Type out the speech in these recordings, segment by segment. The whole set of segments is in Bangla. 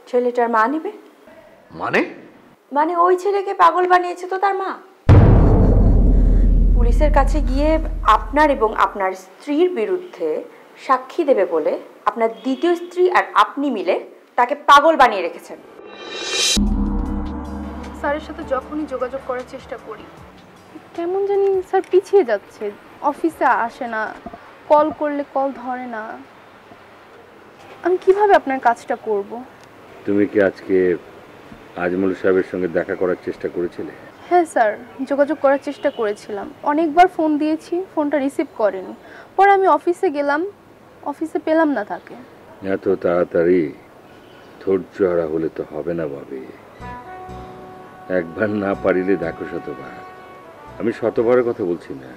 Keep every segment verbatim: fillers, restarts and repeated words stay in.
ছেলেটার মা নেবে। মানে মানে ওই ছেলেকে পাগল বানিয়েছে তো তার মা। পুলিশের কাছে গিয়ে আপনার এবং আপনার স্ত্রীর বিরুদ্ধে সাক্ষী দেবে বলে আপনার দ্বিতীয় স্ত্রী আর আপনি মিলে তাকে পাগল বানিয়ে রেখেছেন। স্যারের সাথে যখনই যোগাযোগ করার চেষ্টা করি কেমন জানি স্যার পিছিয়ে যাচ্ছে, অফিসে আসে না, কল করলে কল ধরে না। আমি কিভাবে আপনার কাজটা করব? তুমি কি আজকে আজমল সাহেবের সঙ্গে দেখা করার চেষ্টা করেছিলে? হ্যাঁ স্যার, যোগাযোগ করার চেষ্টা করেছিলাম, অনেকবার ফোন দিয়েছি, ফোনটা রিসিভ করেনি। পরে আমি অফিসে গেলাম, অফিসে পেলাম না তাকে। এত তাড়াতাড়ি ধৈর্য হারা হলে তো হবে না ভাবি। একবার না পারিলে দেখো শতবার। আমি শতবারের কথা বলছি না,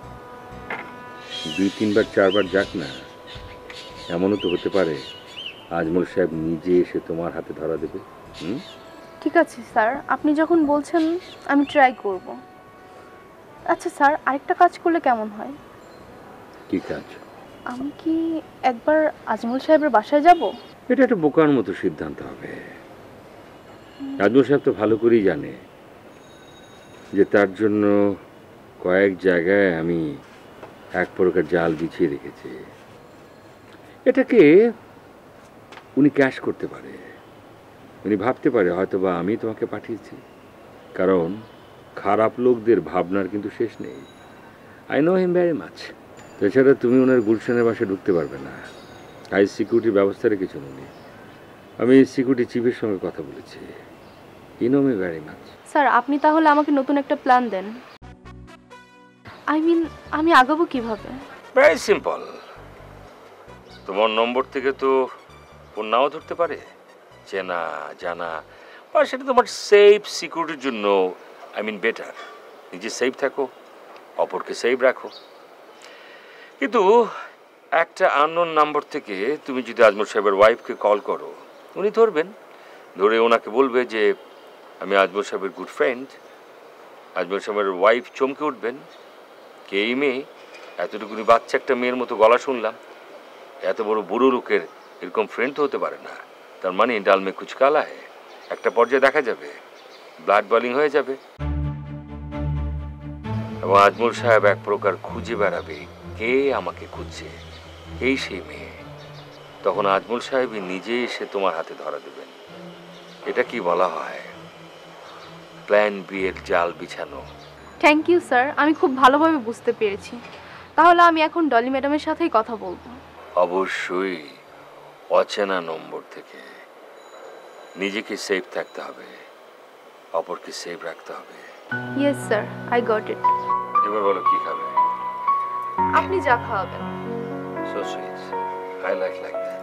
দুই তিনবার চারবার যাক না। এমনও তো হতে পারে আজমল সাহেব নিজে এসে তোমার হাতে ধরা দেবে। হুম, ঠিক আছে স্যার, আপনি যখন বলছেন আমি ট্রাই করব। আচ্ছা স্যার, আরেকটা কাজ করলে কেমন হয়? কি কাজ? আমি কি একবার আজমল সাহেবের বাসায় যাব? এটা একটা বোকার মতো সিদ্ধান্ত হবে। আজমল সাহেব তো ভালো করেই জানে যে তার জন্য কয়েক জায়গায় আমি এক প্রকার জাল বিছিয়ে রেখেছি। এটাকে উনি ক্যাশ করতে পারে, উনি ভাবতে পারে হয়তো বা আমি তোমাকে পাঠিয়েছি। কারণ খারাপ লোকদের ভাবনার কিন্তু শেষ নেই। I know him very much. এছাড়া তুমি ওনার গুলশানের বাসায় ঢুকতে পারবে না, হাই সিকিউরিটির ব্যবস্থা রেখেছেন উনি। আমি সিকিউরিটি চিফের সঙ্গে কথা বলেছি। You know me very much. Sir, আপনি তাহলে আমাকে নতুন একটা প্ল্যান দেন। আই মিন আমি আগাবো কিভাবে? Very simple. তোমার নম্বর থেকে তো ফোন নাও ধরতে পারে, চেনা জানা, আর সেটা তোমার সেফ সিকিউরিটির জন্য আই মিন বেটার। নিজে সেফ থাকো, অপরকে সেফ রাখো। কিন্তু একটা আননোন নাম্বার থেকে তুমি যদি আজমল সাহেবের ওয়াইফকে কল করো, উনি ধরবেন। ধরে ওনাকে বলবে যে আমি আজমল সাহেবের গুড ফ্রেন্ড। আজমল সাহেবের ওয়াইফ চমকে উঠবেন, কে এই মেয়ে? এতটুকুনি বাচ্চা একটা মেয়ের মতো গলা শুনলাম, এত বড় বুড়ো লোকের এরকম ফ্রেন্ড তো হতে পারে না। তার মানে ডাল মে কুচ কালা হ্যায়। একটা পর্যায়ে দেখা যাবে ব্লাড বয়লিং হয়ে যাবে, এবং আজমল সাহেব এক প্রকার খুঁজে বেড়াবে কে আমাকে খুঁজছে, এই সেই মেয়ে। তখন আজমল সাহেবই নিজে এসে তোমার হাতে ধরা দেবেন। এটা কি বলা হয়? প্ল্যান বি এর জাল বিছানো। থ্যাংক ইউ স্যার, আমি খুব ভালোভাবে বুঝতে পেরেছি। তাহলে আমি এখন ডলি ম্যাডামের সাথেই কথা বলবো। অবশ্যই অচেনা নম্বর থেকে। নিজেকে সেফ থাকতে হবে, অপরকে সেফ রাখতে হবে। Yes sir, I got it. এবার বলো কি খাবে? আপনি যা খাওয়াবেন। So sweet, I like like that.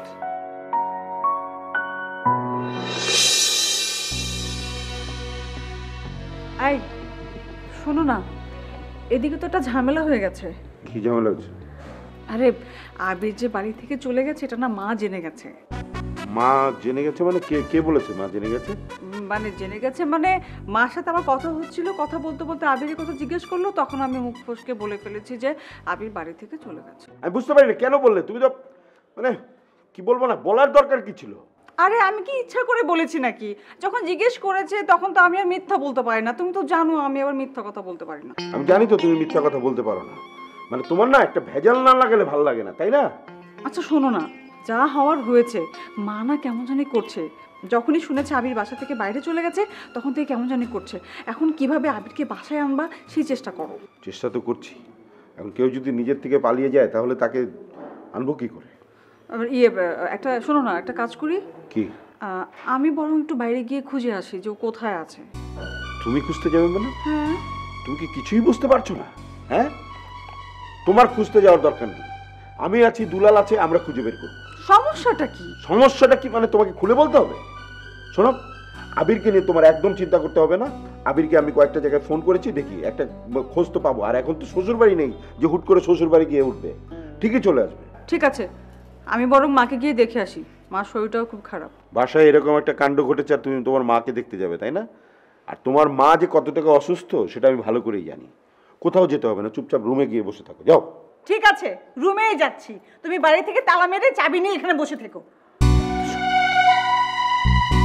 I শোনো না, এদিকে তো একটা ঝামেলা হয়ে গেছে। কি ঝামেলা হচ্ছে? আরে আবির যে বাড়ি থেকে চলে গেছে এটা না মা জেনে গেছে। মা জেনে গেছে মানে? কে কে বলেছে মা জেনে গেছে? মানে জেনে গেছে মানে মার সাথে আমার কথা হচ্ছিল, কথা বলতে বলতে আবিরের কথা জিজ্ঞেস করলো, তখন আমি মুখ ফসকে বলে ফেলেছি যে আবির বাড়ি থেকে চলে গেছে। আমি বুঝতে পারি না কেন বললে তুমি? তো মানে কি বলবো না, বলার দরকার কি ছিল? আরে আমি কি ইচ্ছা করে বলেছি নাকি? যখন জিজ্ঞেস করেছে তখন তো আমি আর মিথ্যা বলতে পারি না। তুমি তো জানো আমি আবার মিথ্যা কথা বলতে পারি না। আমি জানি তো তুমি মিথ্যা কথা বলতে পারো না। মানে তোমার না একটা ভেজাল না লাগালে ভালো লাগে না, তাই না? আচ্ছা শোনো না, যা হওয়ার হয়েছে। মা না কেমন জানি করছে, যখনই শুনেছে আবির বাসা থেকে বাইরে চলে গেছে তখন থেকে কেমন জানি করছে। এখন কিভাবে আবিরকে বাসায় আনবা সেই চেষ্টা করো। চেষ্টা তো করছি। এখন কেউ যদি নিজের থেকে পালিয়ে যায় তাহলে তাকে আনবো কি করে? ইয়ে একটা শোনো না, একটা কাজ করি। কি? আমি বরং একটু বাইরে গিয়ে খুঁজে আসি যে ও কোথায় আছে। তুমি খুঁজতে যাবে মানে? হ্যাঁ। তুমি কি কিছুই বুঝতে পারছো না? হ্যাঁ, তোমার খুঁজতে যাওয়ার দরকার নেই। আমি আছি, দুলাল আছে, আমরা খুঁজে বের করব। সমস্যাটা কি? সমস্যাটা কি মানে তোমাকে খুলে বলতে হবে? শোনো, আবিরকে নিয়ে তোমার একদম চিন্তা করতে হবে না। আবিরকে আমি কয়েকটা জায়গায় ফোন করেছি, দেখি একটা খোঁজ তো পাবো। আর এখন তো শ্বশুর বাড়ি নেই যে হুট করে শ্বশুর বাড়ি গিয়ে উঠবে, ঠিকই চলে আসবে। ঠিক আছে, আমি বরং মাকে গিয়ে দেখে আসি। মার শরীরটাও খুব খারাপ। বাসায় এরকম একটা কাণ্ড ঘটেছে আর তুমি তোমার মাকে দেখতে যাবে, তাই না? আর তোমার মা যে কত টাকা অসুস্থ সেটা আমি ভালো করেই জানি। কোথাও যেতে হবে না, চুপচাপ রুমে গিয়ে বসে থাকো, যাও। ঠিক আছে, রুমেই যাচ্ছি। তুমি বাড়ি থেকে তালা মেরে চাবি নিয়ে এখানে বসে থেকো।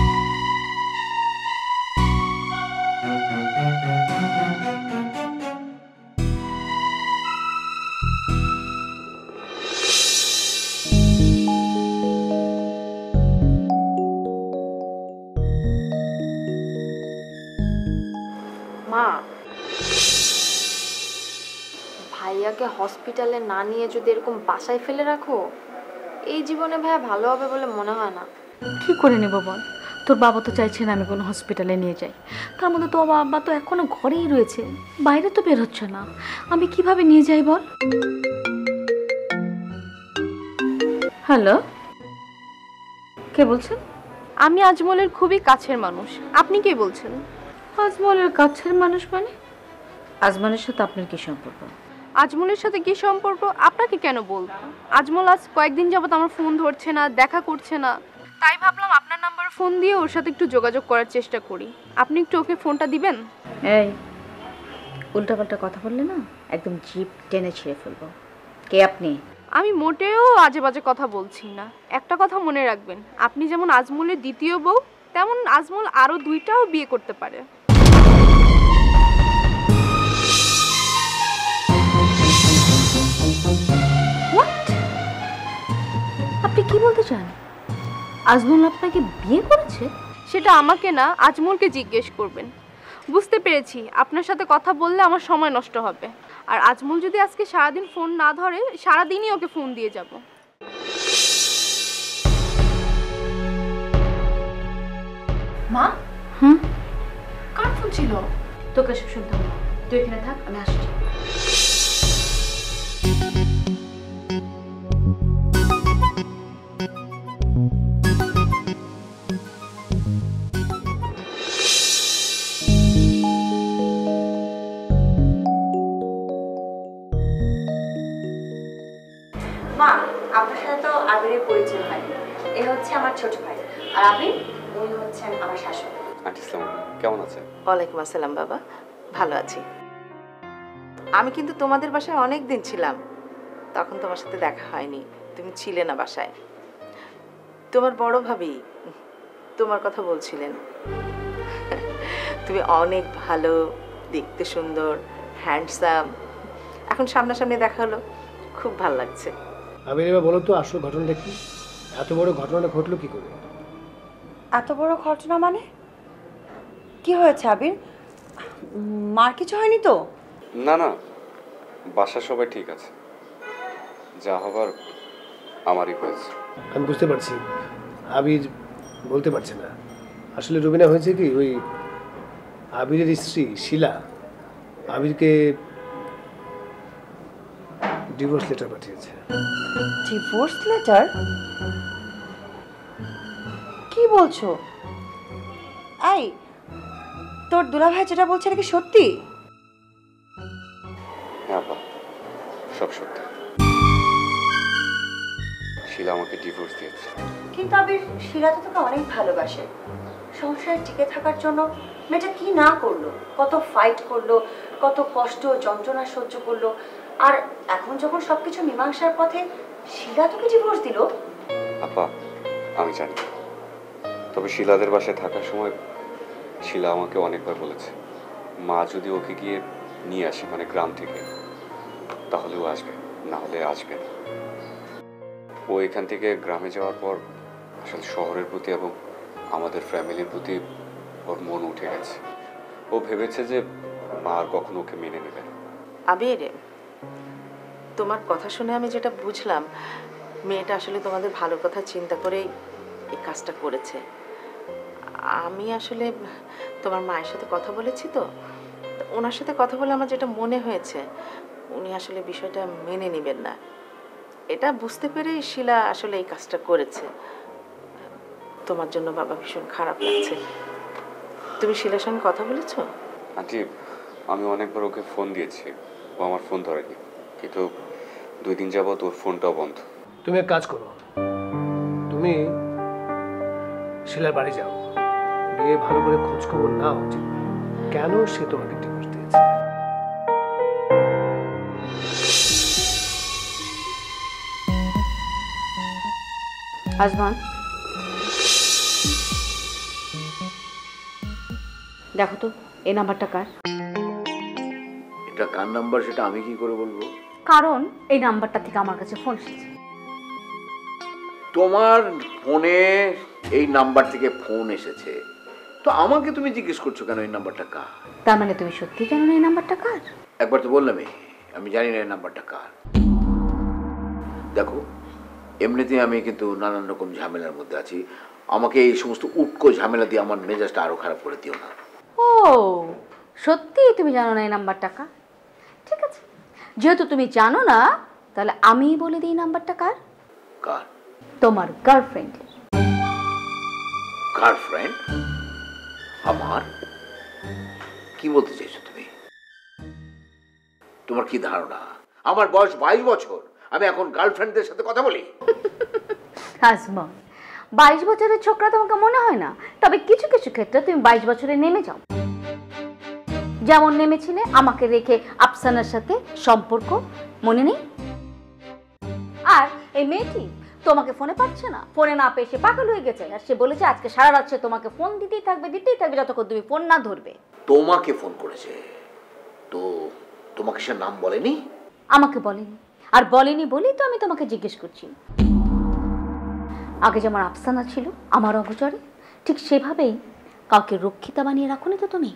বাচ্চাটাকে হসপিটালে না নিয়ে যদি এরকম বাসায় ফেলে রাখো, এই জীবনে ভাইয়া ভালো হবে বলে মনে হয় না। কি করে নেব বল? তোর বাবা তো চাইছে না আমি কোনো হসপিটালে নিয়ে যাই। তার মধ্যে তোর বাবা তো এখনো ঘরেই রয়েছে, বাইরে তো বের হচ্ছে না। আমি কিভাবে নিয়ে যাই বল? হ্যালো, কে বলছেন? আমি আজমলের খুবই কাছের মানুষ। আপনি কে বলছেন? আজমলের কাছের মানুষ মানে? আজমলের সাথে আপনার কি সম্পর্ক? আজমলের সাথে কি সম্পর্ক আপনাকে কেন বলবো? আজমল আজ কয়েকদিন যাবত আমার ফোন ধরছে না, দেখা করছে না, তাই ভাবলাম আপনার নাম্বারে ফোন দিয়ে ওর সাথে একটু যোগাযোগ করার চেষ্টা করি। আপনি একটু ওকে ফোনটা দিবেন? এই উল্টাপাল্টা কথা বললে না একদম জিভ টেনে ছিঁড়ে ফেলবো। কে আপনি? আমি মোটেও আজে বাজে কথা বলছি না। একটা কথা মনে রাখবেন, আপনি যেমন আজমলের দ্বিতীয় বউ, তেমন আজমল আরো দুইটাও বিয়ে করতে পারে। আপনি কি বলতে চান? আজমল আপনাকে বিয়ে করেছে? সেটা আমাকে না, আজমলকে জিজ্ঞেস করবেন। বুঝতে পেরেছি আপনার সাথে কথা বললে আমার সময় নষ্ট হবে, আর আজমল যদি আজকে সারাদিন ফোন না ধরে, সারাদিনই ওকে ফোন দিয়ে যাব। মা? হুম, কার ফোন ছিল? তোকে সব শুনতে হবে, তুই এখানে থাক, আমি আসছি। মা, আপনার সাথে তো আবিরের পরিচয় হয়। এ হচ্ছে আমার ছোট ভাই, আর আবির উনি হচ্ছেন আমার শাশুড়ি। আন্টি ইসলাম কেমন আছেন? ওয়ালাইকুম আসসালাম বাবা, ভালো আছি। আমি কিন্তু তোমাদের বাসায় অনেক দিন ছিলাম, তখন তোমার সাথে দেখা হয়নি, তুমি ছিলে না বাসায়। তোমার বড় ভাবি তোমার কথা বলছিলেন, তুমি অনেক ভালো, দেখতে সুন্দর, হ্যান্ডসাম। এখন সামনাসামনি দেখা হলো, খুব ভালো লাগছে। আবির এবার বলো তো আসল ঘটনাটা কি? এত বড় ঘটনাটা ঘটলো কি করে? এত বড় ঘটনা মানে কি হয়েছে আবির? মার কিছু হয়নি তো? না না, বাসার সবাই ঠিক আছে, যা হবার আমারই হয়েছে। আমি বুঝতে পারছি আবির বলতে পারছে না। আসলে রুবিনা হয়েছে কি, ওই আবিরের স্ত্রী শিলা আবিরকে ডিভোর্স লেটার পাঠিয়েছে। Divorce letter? কি বলছো? এই তোর দুলাভাই যেটা বলছে নাকি সত্যি? হ্যাঁ আপা, সব সত্যি। শিলা আমাকে ডিভোর্স দিয়েছে। কিন্তু আবির, শিলা তো তোকে অনেক ভালোবাসে। সংসারে টিকে থাকার জন্য মেয়েটা কি না করলো, কত ফাইট করলো, কত কষ্ট যন্ত্রণা সহ্য করলো, আর এখন যখন সবকিছু মীমাংসার পথে শিলা তোকে ডিভোর্স দিল। আপা আমি জানি, তবে শিলাদের বাসায় থাকার সময় শিলা আমাকে অনেকবার বলেছে মা যদি ওকে গিয়ে নিয়ে আসে, মানে গ্রাম থেকে, তাহলে ও আসবে, না হলে আসবে না। ও এখান থেকে গ্রামে যাওয়ার পর আসলে শহরের প্রতি এবং আমাদের ফ্যামিলির প্রতি ওর মন উঠে গেছে। ও ভেবেছে যে মা আর কখনো ওকে মেনে নেবে না। আবির, তোমার কথা শুনে আমি যেটা বুঝলাম, মেয়েটা আসলে তোমাদের ভালো কথা চিন্তা করেই এই কাজটা করেছে। আমি আসলে তোমার মায়ের সাথে কথা বলেছি তো, ওনার সাথে কথা বলে আমার যেটা মনে হয়েছে, উনি আসলে বিষয়টা মেনে নেবেন না। এটা বুঝতে পেরে শিলা আসলে এই কাজটা করেছে। তোমার জন্য বাবা ভীষণ খারাপ লাগছে। তুমি শিলার সঙ্গে কথা বলেছো? আন্টি, আমি অনেকবার ওকে ফোন দিয়েছি, ও আমার ফোন ধরেনি, কিন্তু দুই দিন যাবত ওর ফোনটাও বন্ধ। তুমি এক কাজ করো, তুমি শিলার বাড়ি যাও, গিয়ে ভালো করে খোঁজ খবর নাও যে কেন সে তোমাকে ডিভোর্স দিয়েছে। আজমান, দেখো তো এই নাম্বারটা কার? এটা কার নাম্বার সেটা আমি কি করে বলবো? কারণ এই নাম্বারটা থেকে আমার কাছে ফোন এসেছে। তোমার ফোনে এই নাম্বার থেকে ফোন এসেছে, তো আমাকে তুমি জিজ্ঞেস করছো কেন এই নাম্বারটা কার? তার মানে তুমি সত্যি জানো না এই নাম্বারটা কার? একবার তো বললামই আমি জানি না এই নাম্বারটা কার। দেখো, এমনিতে আমি কিন্তু নানান রকম ঝামেলার মধ্যে আছি, আমাকে এই সমস্ত উটকো ঝামেলা দিয়ে আমার মেজাজটা আরো খারাপ করে দিও না। ও সত্যি তুমি জানো না এই নাম্বারটা কার? ঠিক আছে, যেহেতু তুমি জানো না তাহলে আমিই বলে দিই নাম্বারটা কার। কার? তোমার গার্লফ্রেন্ড। গার্লফ্রেন্ড? আমার? কি বলতে চাইছো তুমি? তোমার কি ধারণা আমার বয়স বাইশ বছর, আমি এখন গার্লফ্রেন্ডদের সাথে কথা বলি? আসমা, বাইশ বছরের ছোকরা তোমাকে মনে হয় না, তবে কিছু কিছু ক্ষেত্রে তুমি বাইশ বছরে নেমে যাও। যেমন নেমেছিলে আমাকে রেখে আফসানার সাথে সম্পর্ক, মনে নেই? আর এই মেয়েটি তোমাকে ফোনে পাচ্ছে না, ফোনে না পেয়ে সে পাগল হয়ে গেছে, আর সে বলেছে আজকে সারা রাত সে তোমাকে ফোন দিতেই থাকবে দিতেই থাকবে যতক্ষণ তুমি ফোন না ধরবে। তোমাকে ফোন করেছে তো তোমাকে সে নাম বলেনি? আমাকে বলেনি, আর বলেনি বলেই তো আমি তোমাকে জিজ্ঞেস করছি। আগে যেমন আফসানা ছিল আমার অগোচরে, ঠিক সেভাবেই কাউকে রক্ষিতা বানিয়ে রাখোনি তো তুমি।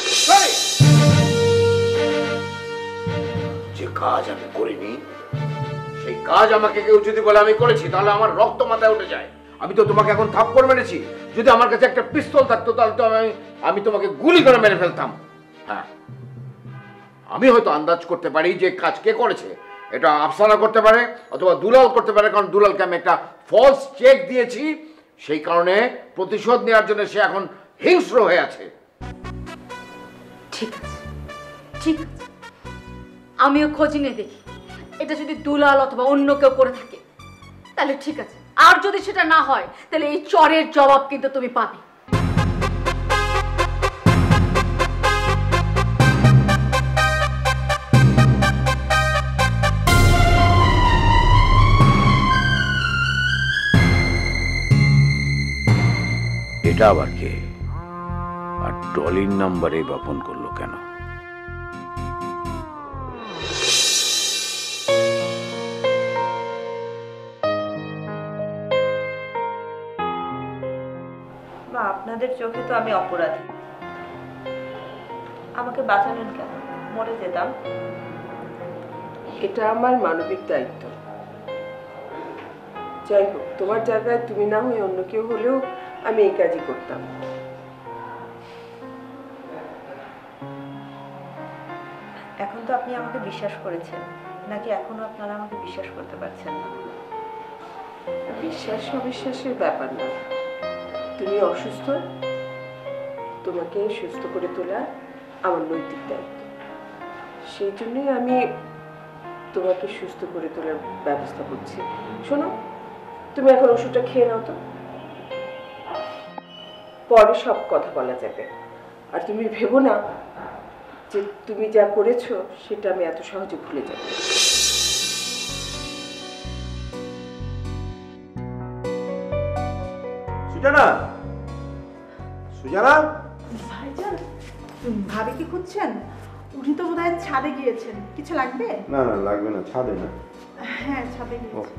যে কাজ আমি করিনি সেই কাজ আমাকে কেউ যদি বলে আমি করেছি তাহলে আমার রক্ত মাথায় উঠে যায়। আমি তো তোমাকে এখন থাপ্পড় মেরেছি, যদি আমার কাছে একটা পিস্তল থাকতো তাহলে তো আমি আমি তোমাকে গুলি করে মেরে ফেলতাম। হ্যাঁ, আমি হয়তো আন্দাজ করতে পারি যে কাজ কে করেছে, এটা আফসানা করতে পারে অথবা দুলাল করতে পারে, কারণ দুলালকে আমি একটা ফলস চেক দিয়েছি, সেই কারণে প্রতিশোধ নেওয়ার জন্য সে এখন হিংস্র হয়ে আছে। ঠিক আছে ঠিক আছে, আমিও খোঁজ নিয়ে দেখি এটা যদি দুলাল অথবা অন্য কেউ করে থাকে তাহলে ঠিক আছে, আর যদি সেটা না হয় তাহলে এই চরের জবাব কিন্তু তুমি পাবে। এটা আবার কে? আর ডলির নাম্বারে বা ফোন করলো কেন? বা আপনাদের চোখে তো আমি অপরাধী, আমাকে বাঁচালেন কেন? মরে যেতাম। এটা আমার মানবিক দায়িত্ব। যাই হোক, তোমার জায়গায় তুমি না হয়ে অন্য কেউ হলেও আমি এই কাজই করতাম। এখন তো আপনি আমাকে বিশ্বাস করেছেন, নাকি এখনো আপনারা আমাকে বিশ্বাস করতে পারছেন না? বিশ্বাস অবিশ্বাসের ব্যাপার না, তুমি অসুস্থ, তোমাকে সুস্থ করে তোলা আমার নৈতিক দায়িত্ব। সেই জন্যই আমি তোমাকে সুস্থ করে তোলার ব্যবস্থা করছি। শোনো, তুমি এখন ওষুধটা খেয়ে নাও তো, পরে সব কথা বলা যাবে। আর তুমি ভেবো না যে তুমি যা করেছো সেটা আমি এত সহজে ভুলে যাব। সুজানা, সুজানা, ভাইজান, ভাবি কি খুঁজছেন? উনি তো বোধহয় ছাদে গিয়েছেন, কিছু লাগবে? না না লাগবে না, ছাদে না। হ্যাঁ, ছাদে গিয়েছেন।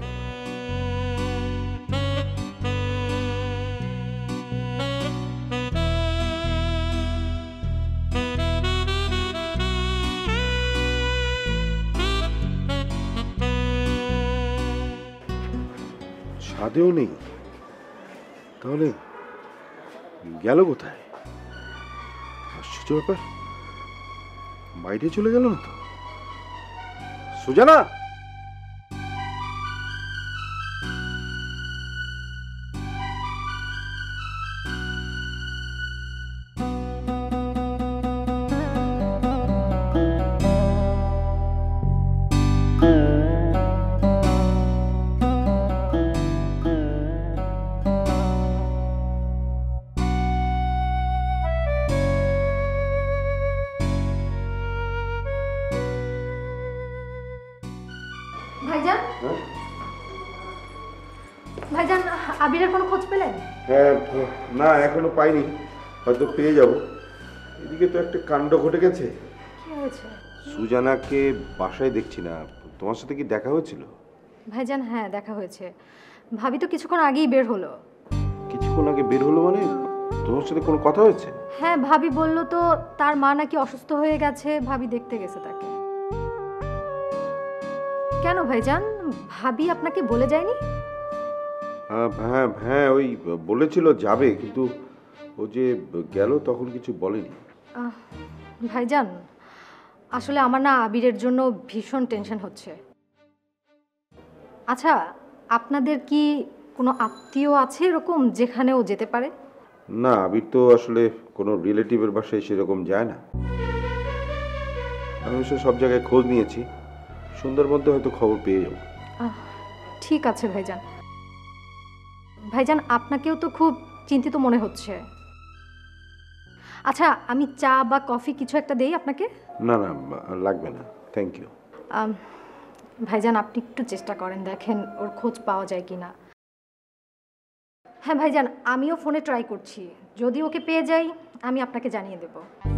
ছাদেও নেই, তাহলে গেল কোথায়? আশ্চর্য ব্যাপার, বাইরে চলে গেল না তো। সুজানা, ভাইজান, ভাইজান আবিরের কোনো খোঁজ পেলেন? হ্যাঁ, না এখনো পাইনি, হয়তো পেয়ে যাব। এদিকে তো একটা কাণ্ড ঘটে গেছে। কি হয়েছে? সুজানাকে বাসায় দেখছি না, তোমার সাথে কি দেখা হয়েছিল? ভাইজান হ্যাঁ, দেখা হয়েছে। ভাবি তো কিছুক্ষণ আগেই বের হলো। কিছুক্ষণ আগে বের হলো মানে? তোমার সাথে কোনো কথা হয়েছে? হ্যাঁ, ভাবি বলল তো তার মা নাকি অসুস্থ হয়ে গেছে, ভাবি দেখতে গেছে তাকে। কেন ভাইজান, ভাবি আপনাকে বলে যায়নি? আহ, হ্যাঁ হ্যাঁ ওই বলেছিল যাবে, কিন্তু ও যে গেল তখন কিছু বলেনি। আহ, ভাইজান আসলে আমার না আবিরের জন্য ভীষণ টেনশন হচ্ছে। আচ্ছা, আপনাদের কি কোনো আত্মীয় আছে এরকম যেখানে ও যেতে পারে? না, আবির তো আসলে কোনো রিলেটিভের বাসায় সেরকম যায় না। আমি অবশ্য সব জায়গায় খোঁজ নিয়েছি, সন্ধ্যার মধ্যে হয়তো খবর পেয়ে যাবো। আহ, ঠিক আছে ভাইজান। ভাইজান আপনাকেও তো খুব চিন্তিত মনে হচ্ছে। আচ্ছা, আমি চা বা কফি কিছু একটা দেই আপনাকে? না না লাগবে না, থ্যাংক ইউ। আম, ভাইজান আপনি একটু চেষ্টা করেন, দেখেন ওর খোঁজ পাওয়া যায় কিনা। হ্যাঁ ভাইজান, আমিও ফোনে ট্রাই করছি, যদি ওকে পেয়ে যাই আমি আপনাকে জানিয়ে দেব।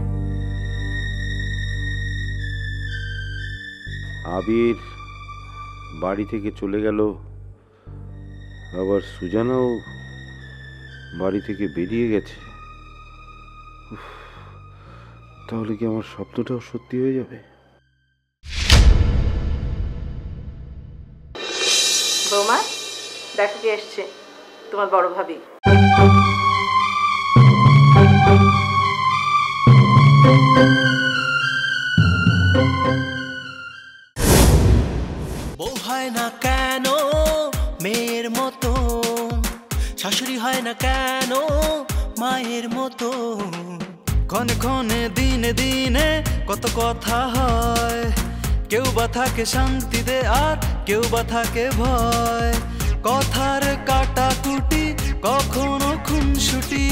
আবির বাড়ি থেকে চলে গেল, আবার সুজানাও বাড়ি থেকে বেরিয়ে গেছে। উফ, তাহলে কি আমার স্বপ্নটাও সত্যি হয়ে যাবে? বৌমা, দেখো কে এসছে, তোমার বড় ভাবি। বউ হয় না কেন মেয়ের মতো, শাশুড়ি হয় না কেন মায়ের মতো, ক্ষণে ক্ষণে দিনে দিনে কত কথা হয়, কেউ বা থাকে শান্তিতে আর কেউ বা থাকে ভয়, কথার কাটাকুটি কখনো খুনসুটি,